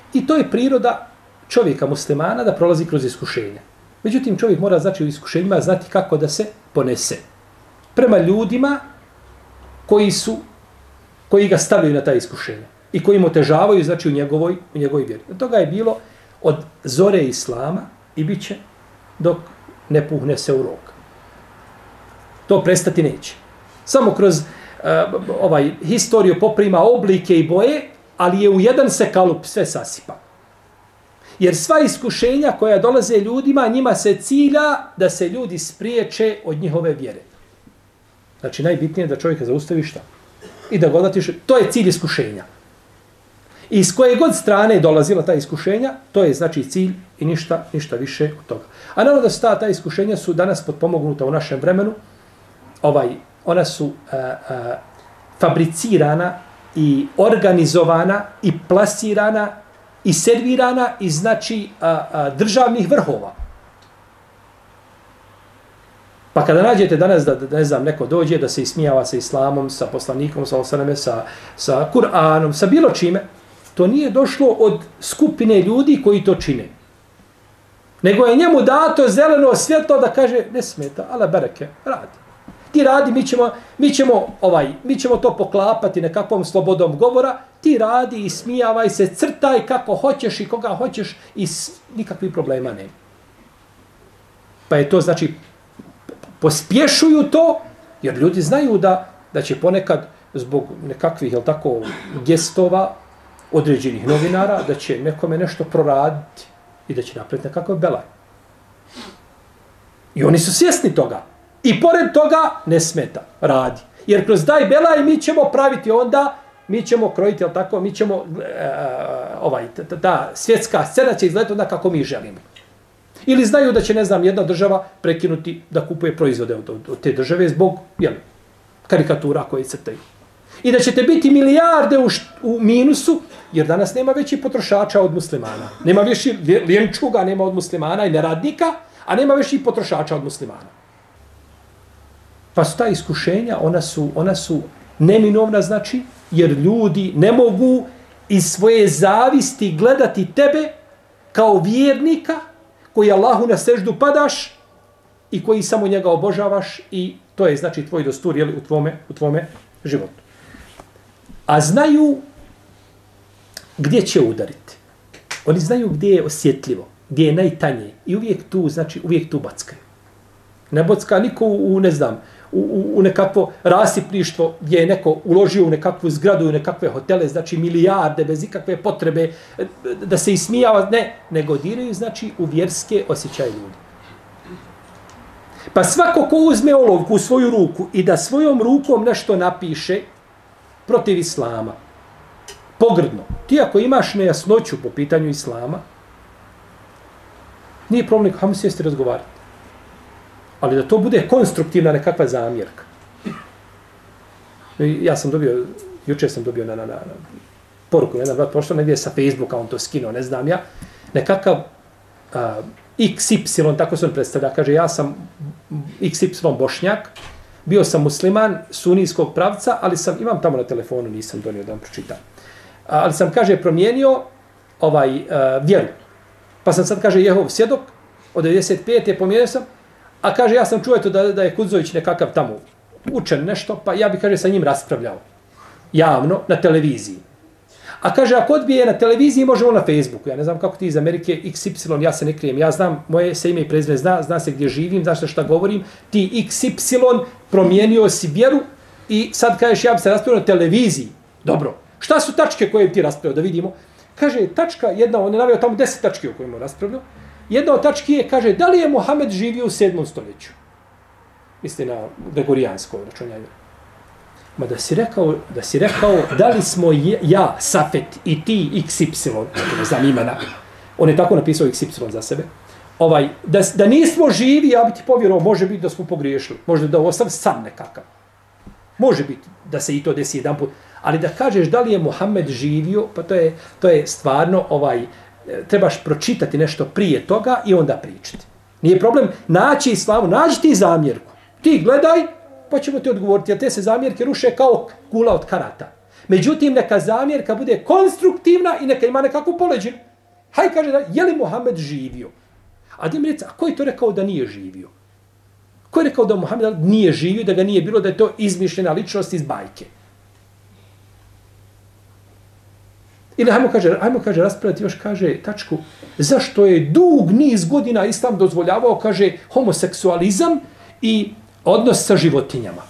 I to je priroda čovjeka muslimana da prolazi kroz iskušenja. Međutim, čovjek mora znači u iskušenjima znati kako da se ponese. Prema ljudima koji ga stavljaju na ta iskušenja i koji mu otežavaju znači u njegovoj vjeri. Od toga je bilo od zore islama i bit će dok ne puhne se u rog. To prestati neće. Samo kroz historiju poprima oblike i boje, ali je u jedan se kalup sve sasipa. Jer sva iskušenja koja dolaze ljudima, njima se cilja da se ljudi spriječe od njihove vjere. Znači, najbitnije je da čovjeka zaustavi šta? I da ga odlatiš. To je cilj iskušenja. I s koje god strane dolazila ta iskušenja, to je znači cilj i ništa više od toga. A naravno da ta iskušenja su danas potpomognuta u našem vremenu. Ona su fabricirana i organizovana i plasirana i servirana iz znači državnih vrhova. Pa kada nađete danas da ne znam, neko dođe da se ismijava sa islamom, sa poslanikom, sa Kur'anom, sa bilo čime, to nije došlo od skupine ljudi koji to čine. Nego je njemu dato zeleno svjetlo da kaže ne smeta, ala bereke, radi. Ti radi, mi ćemo to poklapati nekakvom slobodom govora, ti radi i smijavaj se, crtaj kako hoćeš i koga hoćeš i nikakvih problema nema. Pa je to znači, pospješuju to, jer ljudi znaju da će ponekad zbog nekakvih, jel tako, gestova određenih novinara, da će nekome nešto proraditi i da će napraviti nekakav belaj. I oni su svjesni toga. I pored toga ne smeta, radi. Jer kroz daj belaj mi ćemo praviti onda, mi ćemo krojiti, jel tako, mi ćemo, ta svjetska scena će izgledati onda kako mi želimo. Ili znaju da će, ne znam, jedna država prekinuti da kupuje proizvode od te države zbog karikatura koje crtaju. I da ćete biti milijarde u minusu, jer danas nema veći potrošača od muslimana. Nema više ljenčuga, nema od muslimana i neradnika, a nema veći potrošača od muslimana. Pa su ta iskušenja, ona su neminovna, znači, jer ljudi ne mogu iz svoje zavisti gledati tebe kao vjernika koji Allahu na seždu padaš i koji samo njega obožavaš i to je, znači, tvoj dostur u tvome životu. A znaju gdje će udariti. Oni znaju gdje je osjetljivo, gdje je najtanje i uvijek tu backaju. Ne bocka niko u nekakvo rasipništvo gdje je neko uložio u nekakvu zgradu, u nekakve hotele, znači milijarde bez ikakve potrebe da se ismijava, nego diraju, znači, u vjerske osjećaje ljudi. Pa svako ko uzme olovku u svoju ruku i da svojom rukom nešto napiše protiv islama, pogrdno, ti ako imaš nejasnoću po pitanju islama, nije problem, hajmo sjesti razgovarati. Ali da to bude konstruktivna nekakva zamjerka. Ja sam dobio, jučer sam dobio na poruku, jedan brat pošto negdje sa Facebooka, on to skinuo, ne znam ja, nekakav XY, tako se on predstavlja, kaže ja sam XY Bošnjak, bio sam musliman sunijskog pravca, ali imam tamo na telefonu, nisam donio da vam pročitam. Ali sam, kaže, promijenio vjeru. Pa sam sad, kaže, Jehov svjedok, od 95. je promijenio sam, a kaže, ja sam čuo da je Kudzović nekakav tamo učen nešto, pa ja bi, kaže, sa njim raspravljao. Javno, na televiziji. A kaže, ako odbije na televiziji, možemo na Facebooku. Ja ne znam kako ti iz Amerike, XY, ja se ne krijem. Ja znam, moje se ime i prezime zna se gdje živim, znaš šta govorim. Ti XY promijenio si vjeru i sad kažeš, ja bi se raspravljao na televiziji. Dobro. Šta su tačke koje bi ti raspravljao? Da vidimo. Kaže, tačka jedna, on je naveo tamo 10 tački o kojima raspravljao. Jedna od tački je, kaže, da li je Mohamed živio u 7. stoljeću? Misli na gregorijansko računjanje. Ma da si rekao, da li smo ja, Safet, i ti, XY, ne znam imena, on je tako napisao XY za sebe, da nismo živi, ja bi ti povjerovao, može biti da smo pogriješili, možda da ostav san nekakav. Može biti da se i to desi jedan put, ali da kažeš da li je Mohamed živio, pa to je stvarno, trebaš pročitati nešto prije toga i onda pričati. Nije problem naći islamu, nađi ti zamjerku. Ti gledaj, pa ćemo ti odgovoriti, jer te se zamjerke ruše kao kula od karata. Međutim, neka zamjerka bude konstruktivna i neka ima nekakvu poleđinu. Haj kaže, je li Muhammed živio? A da mi reći, a ko je to rekao da nije živio? Ko je rekao da Muhammed nije živio, da ga nije bilo, da je to izmišljena ličnost iz bajke? Ili hajmo kaže, raspraviti još, kaže, tačku, zašto je dug niz godina Islam dozvoljavao, kaže, homoseksualizam i odnos sa životinjama.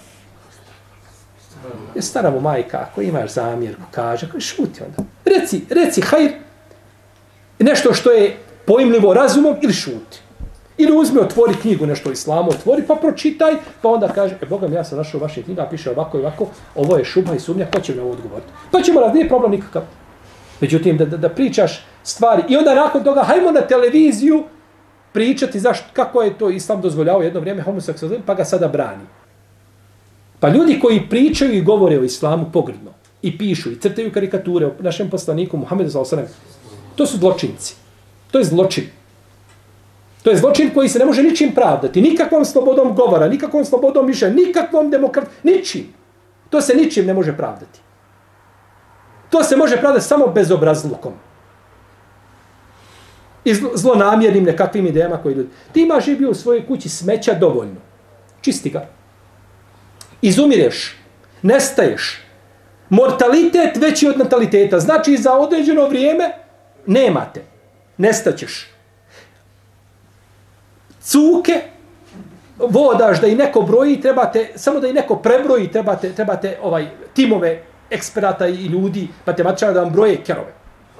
Stara mu majka, ako imaš zamjerku, kaže, šuti onda. Reci, hajr, nešto što je pojmljivo razumom ili šuti. Ili uzme, otvori knjigu nešto o islamu, otvori pa pročitaj, pa onda kaže, Boga mi, ja sam našao vaše knjiga, piše ovako i ovako, ovo je šubha i sumnja, ko će mi ovo odgovoriti? Pa ćemo nije problem nikakav. Međutim, da pričaš stvari i onda nakon toga, hajmo na televiziju pričati kako je to Islam dozvoljavao jedno vrijeme homoseksualizam, pa ga sada brani. Pa ljudi koji pričaju i govore o islamu pogrdno i pišu i crtaju karikature o našem poslaniku Muhammedu sallallahu alejhi ve sellem, to su zločinci. To je zločin. To je zločin koji se ne može ničim pravdati. Nikakvom slobodom govora, nikakvom slobodom mišljenja, nikakvom ničim. To se ničim ne može pravdati. To se može pravdati samo bezobrazlukom. I zlonamjernim nekakvim idejama koji ljudi. Ti imaš i bio u svojoj kući smeća dovoljno. Čisti ga. Izumireš. Nestaješ. Mortalitet veći od nataliteta. Znači za određeno vrijeme nemate. Nestaćeš. Cuke vodaš da i neko broji, samo da i neko prebroji, trebate timove eksperata i ljudi, matematičara da vam broje kerove.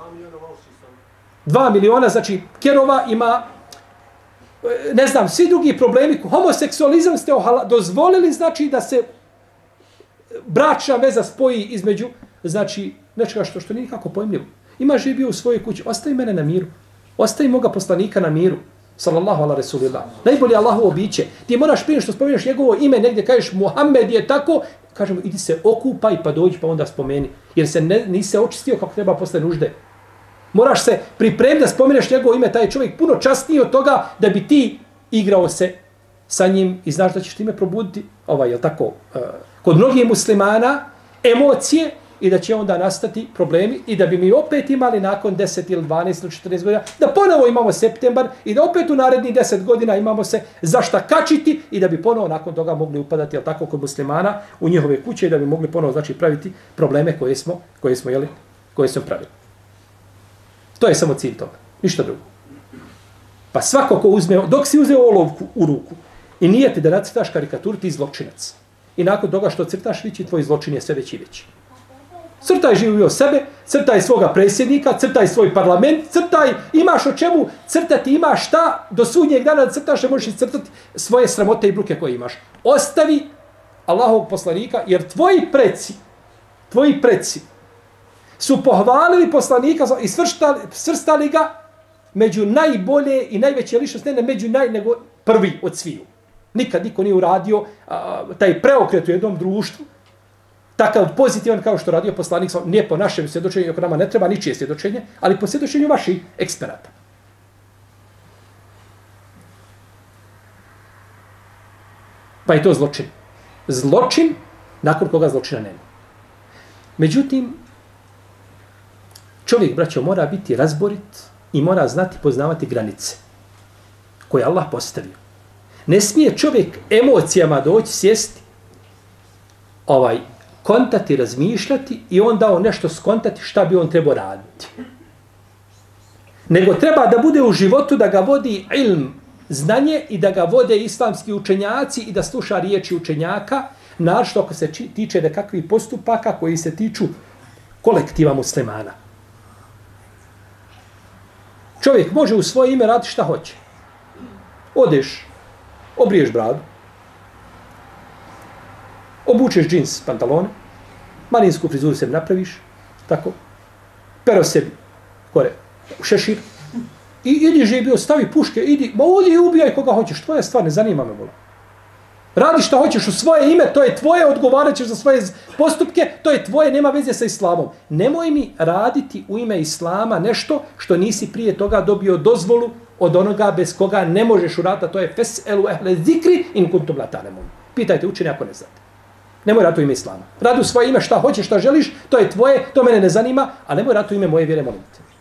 2 miliona, znači kerova ima, ne znam, svi drugi problemi. Homoseksualizam ste dozvolili, znači da se bračna veza spoji između, znači nečega što nije nikako pojmljivo. Imaš i bio u svojoj kući, ostavi mene na miru. Ostavi moga poslanika na miru. Sallallahu ala Rasulillah. Najbolje Allahovo biće. Ti moraš prije što spomeneš njegovo ime, negdje kažeš Muhammed je tako, kažemo idi se okupaj pa dođi pa onda spomeni. Jer se nisi se očistio kako treba posle nužde. Moraš se pripremiti da spomeneš njegovo ime, taj čovjek puno časniji od toga da bi ti igrao se sa njim i znaš da ćeš time probuditi, jel tako, kod mnogih muslimana emocije i da će onda nastati problemi i da bi mi opet imali nakon 10 ili 12 ili 14 godina, da ponovo imamo septembar i da opet u narednih 10 godina imamo se za šta kačiti i da bi ponovo nakon toga mogli upadati, jel tako, kod muslimana u njihove kuće i da bi mogli ponovo, znači, praviti probleme koje smo pravili. To je samo cilj toga. Ništa drugo. Pa svako ko uzme, dok si uzeo olovku u ruku i nije ti da nacrtaš karikaturu, ti zločinac. I nakon toga što crtaš, vići tvoj zločin je sve veći i veći. Crtaj živio sebe, crtaj svoga predsjednika, crtaj svoj parlament, crtaj, imaš o čemu crtati, imaš šta, do sudnjeg dana da crtaš, ne možeš i crtati svoje sramote i bruke koje imaš. Ostavi Allahovog poslanika, jer tvoji preci su pohvalili poslanika i svrstali ga među najbolje i najveće ličnosti, ne među nego prvi od sviju. Nikad niko nije uradio taj preokret u jednom društvu, takav pozitivan kao što radio poslanik, nije po našem svjedočenju, ako nama ne treba ničije svjedočenje, ali po svjedočenju vaših eksperata. Pa je to zločin. Zločin, nakon koga zločina nema. Međutim, čovjek, braćo, mora biti razborit i mora znati poznavati granice koje Allah postavio. Ne smije čovjek emocijama doći, sjesti, kontati, razmišljati i onda on nešto skontati šta bi on trebao raditi. Nego treba da bude u životu, da ga vodi ilm, znanje i da ga vode islamski učenjaci i da sluša riječi učenjaka, našto ako se tiče nekakvih postupaka koji se tiču kolektiva muslimana. Čovjek može u svoje ime raditi šta hoće. Odeš, obriješ bradu, obučeš džins, pantalone, maninsku frizuru sebi napraviš, tako, pero sebi, kore, šešir, i idi živio, stavi puške, idi, ma odi i ubijaj koga hoćeš, tvoja stvar, ne zanima me, bola. Radi šta hoćeš u svoje ime, to je tvoje, odgovarat ćeš za svoje postupke, to je tvoje, nema veze sa islamom. Nemoj mi raditi u ime islama nešto što nisi prije toga dobio dozvolu od onoga bez koga ne možeš uraditi, to je fes'elu ehle zikri in kuntum la ta'lemun. Pitajte učenje ako ne znate. Nemoj ratu ime islama. Radu svoje ime, šta hoćeš, šta želiš, to je tvoje, to mene ne zanima, a nemoj ratu ime moje vjere, molim te.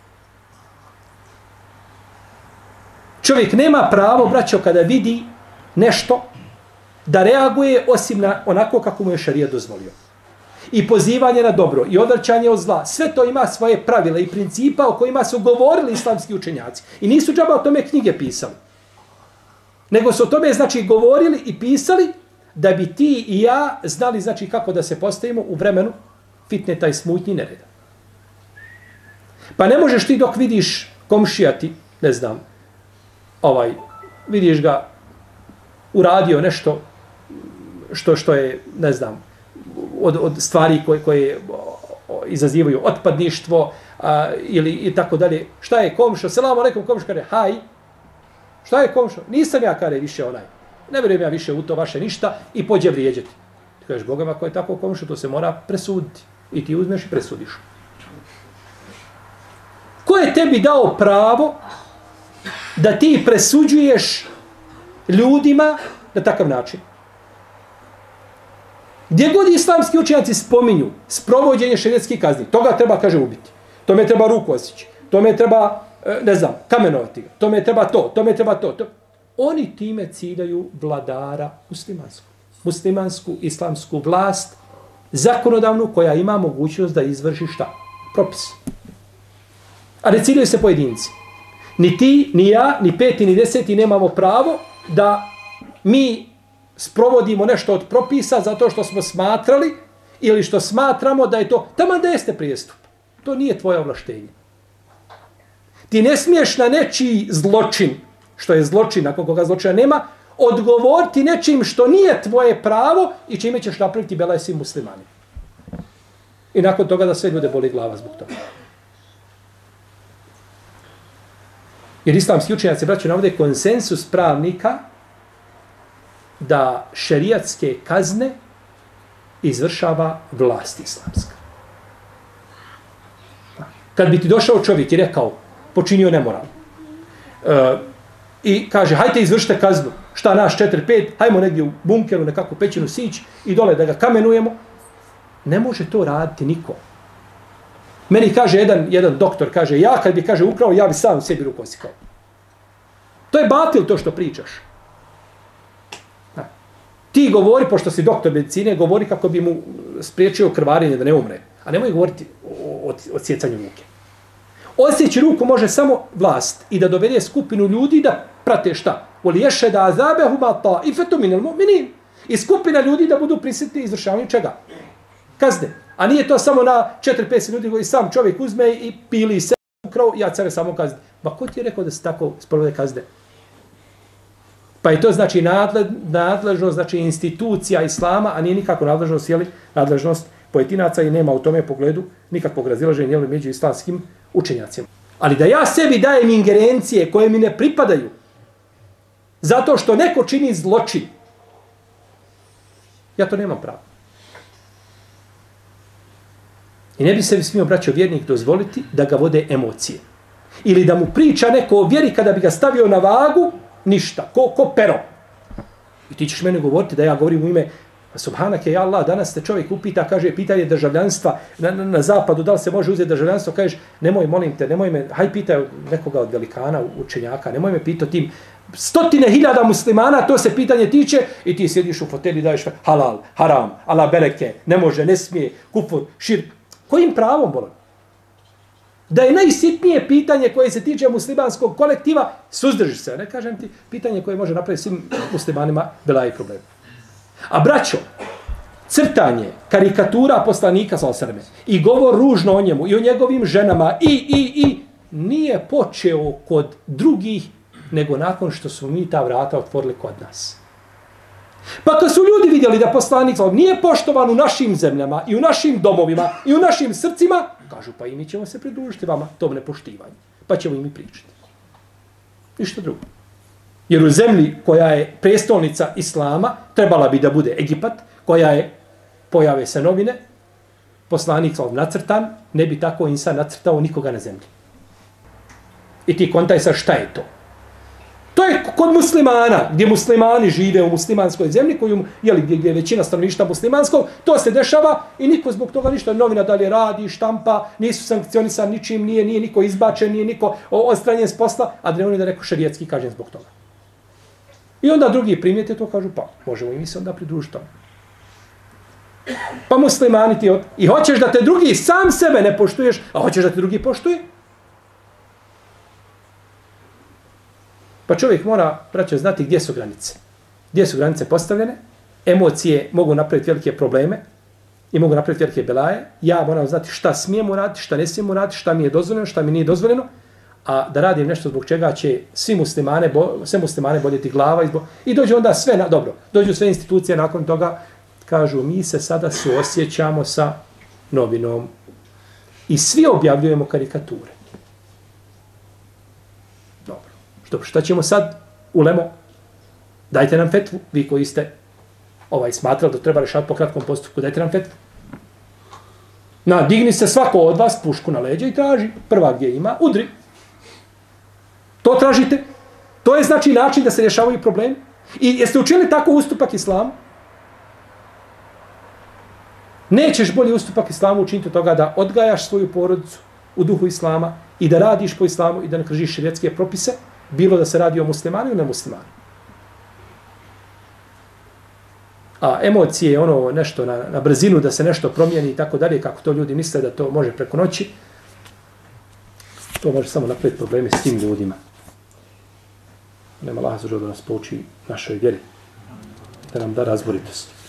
Čovjek nema pravo, braćo, kada vidi nešto, da reaguje osim na onako kako mu je šerijat dozvolio. I pozivanje na dobro, i odvraćanje od zla, sve to ima svoje pravile i principa o kojima su govorili islamski učenjaci. I nisu džaba o tome knjige pisali. Nego su o tome, znači, govorili i pisali da bi ti i ja znali, znači, kako da se postavimo u vremenu fitneta i smutnji nereda. Pa ne možeš ti dok vidiš komšijati, ne znam, vidiš ga uradio nešto što je, ne znam, od stvari koje izazivaju otpadništvo ili i tako dalje. Šta je komšo? Selamu alejkum, komšo kaže, haj. Šta je komšo? Nisam ja, kare, više onaj. Ne vjerujem ja više u to vaše ništa i pođe vrijeđati. Ti kažeš, Boga ma, ako je tako komšo, to se mora presuditi. I ti uzmeš i presudiš. Ko je tebi dao pravo da ti presuđuješ ljudima na takav način? Gdje god islamski učenjaci spominju sprovođenje šerijatskih kazni, toga treba, kaže, ubiti. Tome treba ruku osjeći. Tome treba, ne znam, kamenovati ga. Tome treba to, tome treba to. Oni time ciljaju vladara muslimansku islamsku vlast, zakonodavnu koja ima mogućnost da izvrši šta? Propis. A ne ciljaju se pojedinci. Ni ti, ni ja, ni peti, ni deseti nemamo pravo da mi sprovodimo nešto od propisa zato što smo smatrali ili što smatramo da je to taman da jeste prijestup. To nije tvoje ovlaštenje. Ti ne smiješ na nečiji zločin, što je zločin, ako koga zločina nema, odgovoriti nečim što nije tvoje pravo i čime ćeš napraviti belaj svim muslimanima. I nakon toga da sve ljude boli glava zbog toga. Jer islamski učenjaci braćo navode konsensus pravnika da šerijatske kazne izvršava vlast islamska. Kad bi ti došao čovjek i rekao, počinio nemoral, i kaže, hajte izvršite kaznu, šta naš 4-5, hajmo negdje u bunkeru, nekakvu pećinu sići i dole da ga kamenujemo, ne može to raditi niko. Meni kaže jedan doktor, kaže, ja kad bi, kaže, ukrao, ja bi sam sebi ruku osikao. To je batil to što pričaš. Ti govori, pošto si doktor medicine, govori kako bi mu spriječio krvarenje da ne umre. A nemoj govoriti o sjecanju ruke. Osjeći ruku može samo vlast i da dovede skupinu ljudi da prate šta? Oli ješe da azabehu mata i fetu minel mu'minin. I skupina ljudi da budu prisjetni izvršavanju čega? Kazne. A nije to samo na 4-5 ljudi koji sam čovjek uzme i pili se ukrao, ja care samo kazne. Ma ko ti je rekao da se tako sprovode kazne? Pa je to znači nadležnost, znači institucija islama, a nije nikako nadležnost, jeli, nadležnost pojedinaca i nema u tome pogledu nikakvog razilaženja jeli, među islamskim učenjacima. Ali da ja sebi dajem ingerencije koje mi ne pripadaju, zato što neko čini zločin, ja to nemam pravo. I ne bi se smio, braćo, vjernik dozvoliti da ga vode emocije. Ili da mu priča neko o vjeri kada bi ga stavio na vagu, ništa, ko pero. I ti ćeš meni govoriti da ja govorim u ime subhanake, ja Allah, danas te čovjek upita, kaže, pitanje državljanstva na zapadu, da li se može uzeti državljanstvo, kažeš, nemoj, molim te, nemoj me, haj pitaj nekoga od velikana, učenjaka, nemoj me pitati tim 100.000 muslimana, to se pitanje tiče i ti sjediš u fotelji, daješ halal, haram, ala bereke, ne može, ne smije, kufur, širk. Kojim pravom, bolam? Da je najsitnije pitanje koje se tiče muslimanskog kolektiva, suzdrži se. Ne kažem ti, pitanje koje može napraviti svim muslimanima bela i problem. A braćo, crtanje, karikatura poslanika s.a.v. i govor ružno o njemu i o njegovim ženama i nije počeo kod drugih nego nakon što su mi ta vrata otvorili kod nas. Pa kad su ljudi vidjeli da poslanik nije poštovan u našim zemljama i u našim domovima i u našim srcima, kažu pa i mi ćemo se pridružiti vama tom nepoštivanju. Pa ćemo i mi pričati. Ništa drugo. Jer u zemlji koja je prestolnica islama, trebala bi da bude Egipat, koja je, pojave se novine, poslanik nacrtan, ne bi tako insan nacrtao nikoga na zemlji. I ti kontaj sa šta je to? To je kod muslimana, gdje muslimani žive u muslimanskoj zemlji, gdje je većina stanovništva muslimanskog, to se dešava i niko zbog toga ništa, novina dalje radi, štampa, nisu sankcionisan ničim, nije niko izbačen, nije niko odstranjen s posla, a da ne da neko šerijetski kažen zbog toga. I onda drugi primijete to, kažu, pa možemo i mi se onda pridružiti tome. Pa muslimani ti i hoćeš da te drugi sam sebe ne poštuješ, a hoćeš da te drugi poštuje? Pa čovjek mora, braćo, znati gdje su granice. Gdje su granice postavljene, emocije mogu napraviti velike probleme i mogu napraviti velike belaje. Ja moram znati šta smijem uraditi, šta ne smijem uraditi, šta mi je dozvoljeno, šta mi nije dozvoljeno, a da radim nešto zbog čega će sve muslimane boljeti glava i dođe onda sve na dobro. Dođu sve institucije nakon toga, kažu mi se sada suosjećamo sa novinom i svi objavljujemo karikature. Dobro, šta ćemo sad? Ulemo, dajte nam fetvu, vi koji ste smatrali da treba rešati po kratkom postupku, dajte nam fetvu. Digni se svako od vas pušku na leđa i traži, prva gdje ima, udri. To tražite. To je znači način da se rješavaju problemi. I jeste učinili tako ustupak islamu? Nećeš bolji ustupak islamu učiniti od toga da odgajaš svoju porodicu u duhu islama i da radiš po islamu i da ne kršiš šerijetske propise, bilo da se radi o muslimanu ili nemuslimanu. A emocije, nešto na brzinu da se nešto promijeni i tako dalje, kako to ljudi misle da to može preko noći, to može samo napraviti probleme s tim ljudima. Nema Allah da nas pouči našoj vjeri, da nam da razboritost.